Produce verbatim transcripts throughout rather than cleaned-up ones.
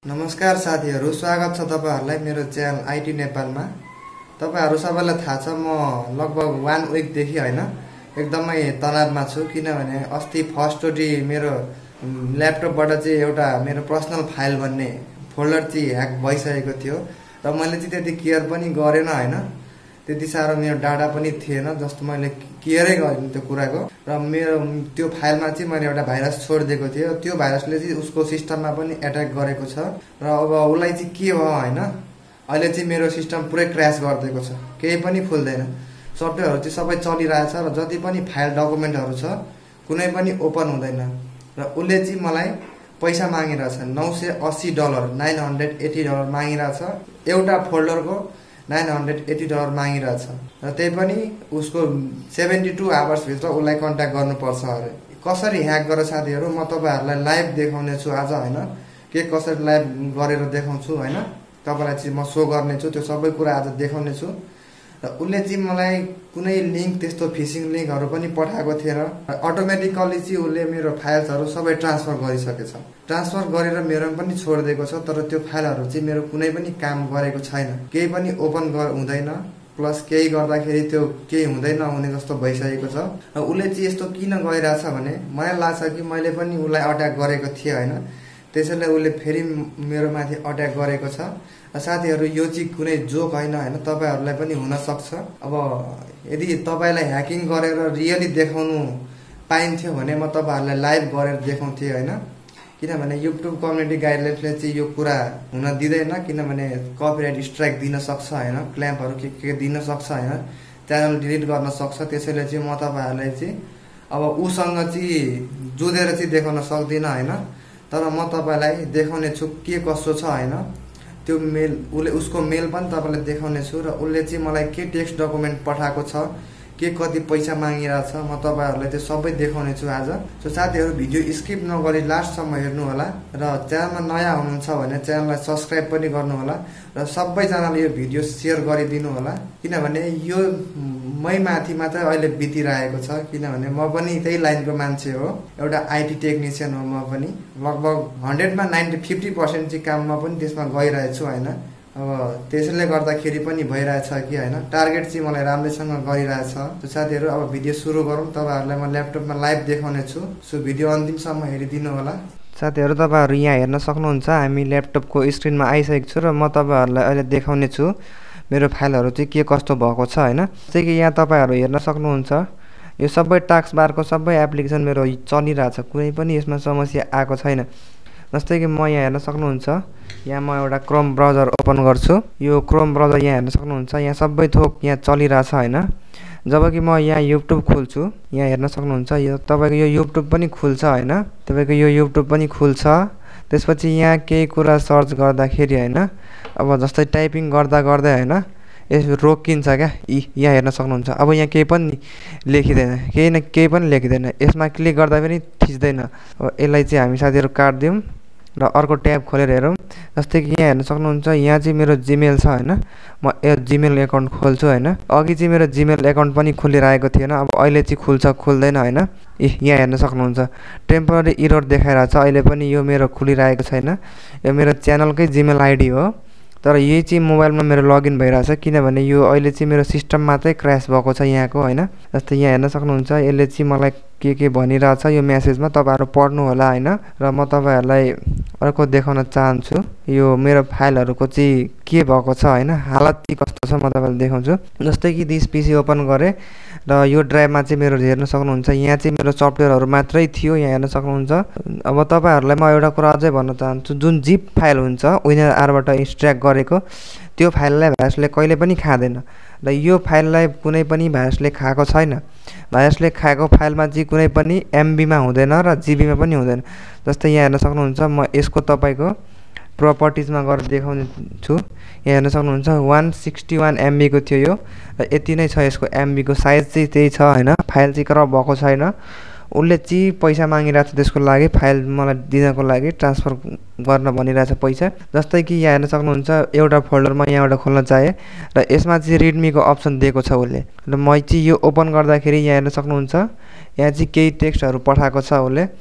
नमस्कार साथीहरु, स्वागत छ तपाईहरुलाई मेरो च्यानल आईटी नेपालमा। तपाईहरु सबैलाई थाहा छ म लगभग वन वीक देखि हैन एकदमै तनावमा छु, किनभने अस्ति फर्स्टचोटी मेरो ल्यापटपबाट चाहिँ एउटा मेरो पर्सनल फाइल भन्ने फोल्डर चाहिँ ह्याक भइसकेको थियो र मैले चाहिँ त्यति केयर पनि गरेन हैन। त्यति सारो मेरो डाटा पनि थिएन, जस्तो मैले केयरै गरिन त्यो कुराको। र मेरो त्यो फाइलमा चाहिँ मैले एउटा भाइरस छोडिदिएको थिएँ। त्यो भाइरसले चाहिँ उसको सिस्टममा पनि एट्याक गरेको छ र अब उसलाई चाहिँ के भयो हैन, अहिले चाहिँ मेरो सिस्टम पुरै क्र्यास गरिदिएको छ, केही पनि खुल्दैन। सफ्टवेयरहरु चाहिँ सबै चलिरहेछ र जति पनि फाइल डकुमेन्टहरु छ कुनै पनि ओपन हुँदैन। र उसले चाहिँ मलाई पैसा मागिरहेछ, नौ सय अस्सी dollar nine hundred eighty dollar मागिरहेछ। एउटा फोल्डरको नाइन हन्ड्रेड एटी डलर मागिरहेछ र त्यही पनि उसको सेभेन्टी टू आवर्स भित्र उसलाई कन्ट्याक्ट गर्नुपर्छ अरे। कसरी ह्याक गरेर साथीहरु म तपाईहरुलाई लाइभ देखाउने छु आज हैन, के कसरी लाइभ गरेर देखाउँछु हैन, तपाईलाई चाहिँ म सो गर्ने छु, त्यो सबै कुरा आज देखाउने छु। र उसले चाहिँ मलाई कुनै लिंक त्यस्तो फिशिङ लिंकहरु पनि पठाएको थिएन। अटोमेटिकली चाहिँ उसले मेरो फाइल्सहरु सबै ट्रान्सफर गरिसकेछ। ट्रान्सफर गरेर मेरो पनि छोडिदिएको छ, तर त्यो फाइलहरु चाहिँ मेरो कुनै पनि काम गरेको छैन, केही पनि ओपन हुँदैन, प्लस केही गर्दाखेरि त्यो केही हुँदैन हुने जस्तो भइसकेको छ। र उसले चाहिँ यस्तो किन गरिरहेछ भने मलाई लाग्छ कि मैले पनि उसलाई अट्याक गरेको थिएँ हैन, त्यसैले उसले फेरि मेरो माथि अट्याक गरेको छ। साथीहरु यो चाहिँ कुनै जोक हैन हैन, तपाईहरुलाई पनि हुन सक्छ। अब यदि तपाईलाई ह्याकिङ गरेर रियली देखाउनु पाइन्थ्यो भने म तपाईहरुलाई लाइभ गरेर देखाउँथे हैन, किनभने युट्युब कम्युनिटी गाइडलाइन्सले चाहिँ यो कुरा हुन दिदैन, किनभने कपिराइट स्ट्राइक दिन सक्छ हैन, क्लेमहरु के के दिन सक्छ हैन, च्यानल डिलिट गर्न सक्छ। त्यसैले चाहिँ म तपाईहरुलाई चाहिँ अब उसँग चाहिँ जुधेर चाहिँ देखाउन सक्दिन हैन, तर म तपाईलाई देखाउने छु के कसो छ हैन। त्यो मेल उले उसको मेल पनि तपाईलाई देखाउने छु र उसले चाहिँ मलाई के टेक्स्ट डकुमेन्ट पठाएको छ, के कति पैसा मागिरहेछ, म तपाईहरुलाई त्यो सबै देखाउने छु आज। सो साथीहरु भिडियो स्किप नगरी लास्टसम्म हेर्नु होला र च्यानलमा नयाँ हुनुहुन्छ भने च्यानललाई सब्स्क्राइब पनि गर्नु होला र सबैजनाले यो भिडियो शेयर गरिदिनु होला, किनभने यो मै माथि मात्र अहिले बितिरहेको छ, किनभने म पनि त्यही लाइनको मान्छे हो, एउटा आईटी टेक्निशियन हो। म पनि लगभग हन्ड्रेड मा नाइन्टी फिफ्टी पर्सेंट चाहिँ काम म पनि त्यसमा गइरहेछु हैन। अब त्यसैले गर्दाखेरि पनि भइरहेछ कि हैन, टार्गेट चाहिँ मलाई राम्रैसँग गरिरहेछ। त्यो साथीहरु अब भिडियो सुरु गरौँ, तपाईहरुलाई म ल्यापटपमा लाइभ देखाउने छु, सो भिडियो अन्तिमसम्म हेरिदिनु होला। साथीहरु तपाईहरु यहाँ हेर्न सक्नुहुन्छ, हामी ल्यापटपको स्क्रिनमा आइसकेको छु र म तपाईहरुलाई अहिले देखाउने छु मेरो फाइलहरु चाहिँ के कस्तो भएको छ हैन। जस्तै कि यहाँ तपाईहरु हेर्न सक्नुहुन्छ, यो सबै टास्क बारको सबै एप्लिकेसन मेरो चलिरहेछ, कुनै पनि यसमा समस्या आएको छैन। जस्तै कि म यहाँ हेर्न सक्नुहुन्छ, यहाँ म एउटा क्रोम ब्राउजर ओपन गर्छु, यो क्रोम ब्राउजर यहाँ हेर्न सक्नुहुन्छ, यहाँ सबै थोक यहाँ चलिरहेछ हैन। जबकि म यहाँ युट्युब खोल्छु, यहाँ हेर्न सक्नुहुन्छ, यो तपाईको यो युट्युब पनि खुल्छ हैन, तपाईको यो युट्युब पनि खुल्छ। त्यसपछि यहाँ केही कुरा सर्च गर्दाखेरि हैन, अब जस्तै टाइपिङ गर्दा गर्दै हैन यसो रोकिन्छ क्या, यहाँ हेर्न सक्नुहुन्छ। अब यहाँ केही पनि लेखिदैन, केही न केही पनि लेखिदैन, यसमा क्लिक गर्दा पनि थिच्दैन। अब यसलाई चाहिँ हामी साथीहरु काट्दियौं र अर्को ट्याब खोलेर हेरौँ। जस्तै कि यहाँ हेर्न सक्नुहुन्छ, यहाँ चाहिँ मेरो जीमेल छ हैन, म यो जीमेल एकाउन्ट खोल्छु हैन। अघि चाहिँ मेरो जीमेल एकाउन्ट पनि खुलिरहेको थिएन, अब अहिले चाहिँ खुल्छ खुल्दैन हैन। यहाँ हेर्न सक्नुहुन्छ, टेम्पररी एरर देखाइरहेछ, अहिले पनि यो मेरो खुलिरहेको छैन। यो मेरो च्यानलकै जीमेल आईडी हो, तर यही चाहिँ मोबाइलमा मेरो लगइन भइरहेछ, किनभने यो अहिले चाहिँ मेरो सिस्टम मात्रै क्र्यास भएको छ यहाँको हैन। जस्तै यहाँ हेर्न सक्नुहुन्छ, यसले चाहिँ मलाई के के भनिरहेछ यो मेसेजमा, तपाईहरु पढ्नु होला हैन। र म तपाईहरुलाई अर्को देखाउन चाहन्छु, यो मेरो फाइलहरुको चाहिँ के भएको छ हैन, हालत चाहिँ कस्तो छ म तपाईलाई देखाउँछु। जस्तै कि दिस पीसी ओपन गरे र यो ड्राइभमा चाहिँ मेरो हेर्न सक्नुहुन्छ, यहाँ चाहिँ मेरो सफ्टवेयरहरु मात्रै थियो, यहाँ हेर्न सक्नुहुन्छ। अब तपाईहरुलाई म एउटा कुरा अझै भन्न चाहन्छु, जुन जिप फाइल हुन्छ विनर आरबाट एक्सट्र्याक्ट गरेको, त्यो फाइललाई भाइरसले कहिले पनि खादैन र यो फाइललाई कुनै पनि भाइरसले खाएको छैन। भाइरसले खाएको फाइलमा चाहिँ कुनै पनि एमबीमा हुँदैन र जीबीमा पनि हुँदैन। जस्तै यहाँ हेर्न सक्नुहुन्छ, म यसको तपाईको प्रपर्टिजमा गएर देखाउने छु, यहाँ हेर्न सक्नुहुन्छ वन सिक्सटी वन एमबी को थियो यो, र यति नै छ यसको एमबी को साइज चाहिँ त्यही छ हैन। फाइल चाहिँ करप्ट भएको छैन, उसले चाहिँ पैसा मागिरहेछ त्यसको लागि, फाइल मलाई दिनको लागि ट्रान्सफर गर्न भनिरहेछ पैसा। जस्तै कि यहाँ हेर्न सक्नुहुन्छ, एउटा फोल्डरमा यहाँबाट खोल्न चाहे र यसमा चाहिँ रिडमीको अप्सन दिएको छ उसले, र म चाहिँ यो ओपन गर्दाखेरि यहाँ हेर्न सक्नुहुन्छ, यहाँ चाहिँ केही टेक्स्टहरु पठाएको छ उसले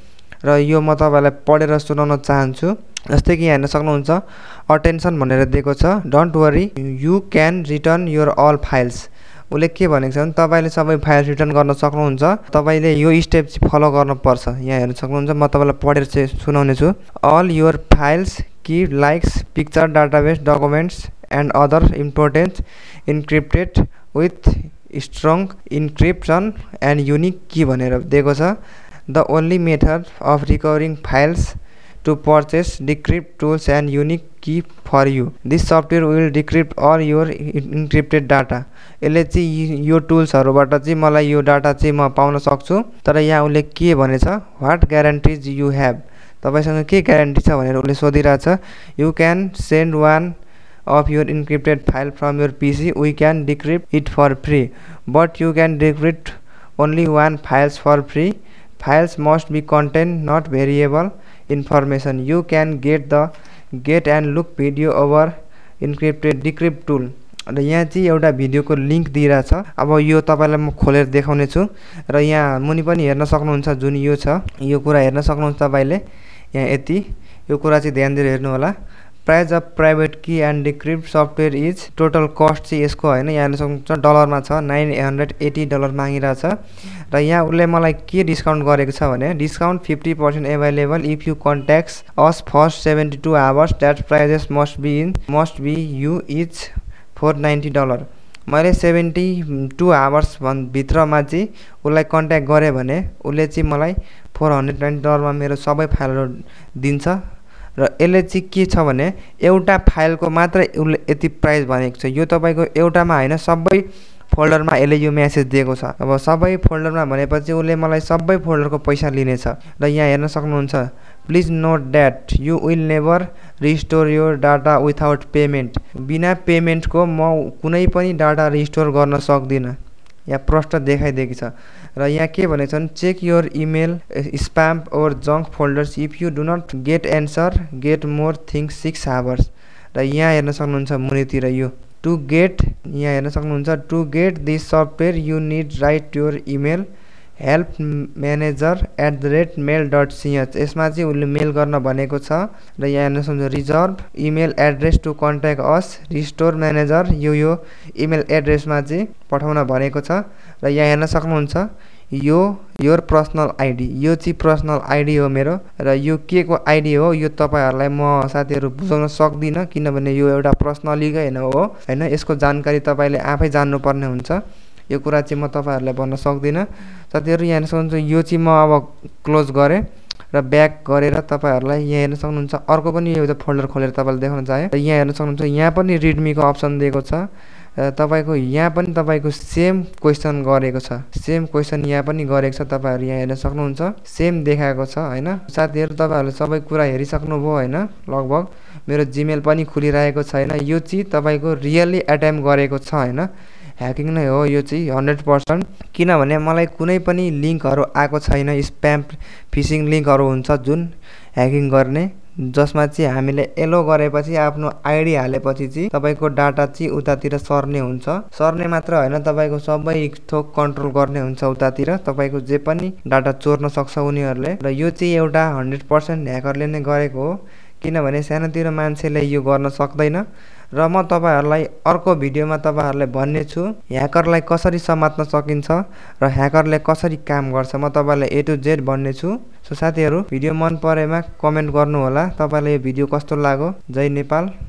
र यो म तपाईलाई पढेर सुनाउन चाहन्छु। जस्तै कि यहाँ हेर्न सक्नुहुन्छ अटेन्सन भनेर दिएको छ। Don't worry you can return your all files. उले के भनेको छ भने तपाईले सबै फाइल रिटर्न गर्न सक्नुहुन्छ। तपाईले यो स्टेप चाहिँ फलो गर्नुपर्छ। यहाँ हेर्न सक्नुहुन्छ म तपाईलाई पढेर चाहिँ सुनाउने छु। All your files key likes picture database documents and other important encrypted with strong encryption and unique key भनेर दिएको छ। The only method of recovering files to purchase decrypt tools and unique key for you. This software will decrypt all your encrypted data. यसले चाहिँ यो टुल्सहरुबाट चाहिँ मलाई यो data चाहिँ म पाउन सक्छु। तर यहाँ उले के भनेछ व्हाट ग्यारेन्टीज यु हैव, तपाईसँग के ग्यारेन्टी छ भनेर उले सोधिरहेछ। You can send one of your encrypted file from your P C, we can decrypt it for free, but you can decrypt only one files for free. Files must be contain not variable information. You can get the get and look video over encrypted decrypt tool. र यहाँ चाहिँ एउटा भिडियोको link दिइराछ। अब यो तपाईलाई म खोलेर देखाउने छु र यहाँ मुनि पनि हेर्न सक्नुहुन्छ जुन यो छ। यो कुरा हेर्न सक्नुहुन्छ तपाईले यहाँ यति यो कुरा चाहिँ ध्यान दिएर हेर्नु होला। Price of private key and decrypt software is total cost चाहिँ यसको हैन यहाँ हेर्न सक्नुहुन्छ डलरमा छ नाइन हन्ड्रेड एटी डलर मागिरहेछ र यहाँ उले मलाई के डिस्काउन्ट गरेको छ भने discount fifty percent available if you contacts us first seventy two hours that prices must be in must be you is four ninety dollar. मैले सेभेन्टी टू आवर्स भन भित्रमा चाहिँ उलाई कन्ट्याक्ट गरे भने उले चाहिँ मलाई फोर हन्ड्रेड नाइन्टी डलरमा मेरो सबै फाइलहरु दिन्छ र यसले चाहिँ के छ भने एउटा फाइलको मात्र उले यति प्राइस भनेको छ। यो तपाईको एउटामा हैन सबै फोल्डरमा यसले यो मेसेज दिएको छ। अब सबै फोल्डरमा भनेपछि उले मलाई सबै फोल्डरको पैसा लिनेछ र यहाँ हेर्न सक्नुहुन्छ please note that you will never restore your data without payment. बिना पेमेन्टको म कुनै पनि डाटा रिस्टोर गर्न सक्दिन। यहाँ प्रश्न देखाइदिएको छ र यहाँ के भनेको छ भने चेक योर इमेल स्प्याम और junk folders if you do not get answer get more things six hours. र यहाँ हेर्न सक्नुहुन्छ मुनितिर यो टु गेट यहाँ हेर्न सक्नुहुन्छ to get this software you need write your email help manager at the rate mail dot CH. यसमा चाहिँ उले मेल गर्न भनेको छ र यहाँ हेर्न सक्नुहुन्छ reserve email address to contact us restore manager यो यो इमेल एड्रेसमा चाहिँ पठाउन भनेको छ र यहाँ हेर्न सक्नुहुन्छ यो योर पर्सनल आईडी यो चाहिँ पर्सनल आईडी हो मेरो र यो के को आईडी हो यो तपाईहरुलाई म साथीहरु बुझाउन सक्दिन किनभने यो एउटा पर्सनली हैन हो हैन यसको जानकारी तपाईले आफै जान्नु पर्ने हुन्छ। यो कुरा चाहिँ म तपाईहरुलाई भन्न सक्दिन। साथीहरु यहाँ हेर्न सक्नुहुन्छ यो चाहिँ म अब क्लोज गरे र ब्याक गरेर तपाईहरुलाई यहाँ हेर्न सक्नुहुन्छ अर्को पनि एउटा फोल्डर खोलेर तपाईले देखाउन चाहे र यहाँ हेर्न सक्नुहुन्छ यहाँ पनि रिडमी को अप्सन दिएको छ। तपाईको यहाँ पनि तपाईको सेम क्वेशन गरेको छ सेम क्वेशन यहाँ पनि गरेको छ। तपाईहरु यहाँ हेर्न सक्नुहुन्छ सेम देखाएको छ हैन। साथीहरु तपाईहरुले सबै कुरा हेरिसक्नु भयो हैन। लगभग मेरो जीमेल पनि खुलिरहेको छैन। यो चाहिँ तपाईको रियली अटेम्प्ट गरेको छ हैन। ह्याकिङ नै हो यो चाहिँ हन्ड्रेड पर्सेन्ट किनभने मलाई कुनै पनि लिंकहरु आएको छैन। स्प्याम फिशिङ लिंकहरु हुन्छ जुन ह्याकिङ गर्ने जसमा चाहिँ हामीले एलो गरेपछि आफ्नो आईडी हालेपछि चाहिँ तपाईको डाटा चाहिँ उतातिर सर्ने हुन्छ। सर्ने मात्र हैन तपाईको सबै थोक कन्ट्रोल गर्ने हुन्छ उतातिर तपाईको जे पनि डाटा चोर्न सक्छ उनीहरुले र यो चाहिँ एउटा हन्ड्रेड पर्सेन्ट ह्याकरले नै गरेको हो किनभने सानोतिर मान्छेले यो गर्न सक्दैन। र म तपाईहरुलाई अर्को भिडियोमा तपाईहरुलाई भन्ने छु ह्याकरलाई कसरी समात्न सकिन्छ र ह्याकरले कसरी काम गर्छ म तपाईहरुलाई ए टु जेड भन्ने छु। सो साथीहरु भिडियो मन परेमा कमेन्ट गर्नु होला। तपाईलाई यो भिडियो कस्तो लाग्यो। जय नेपाल।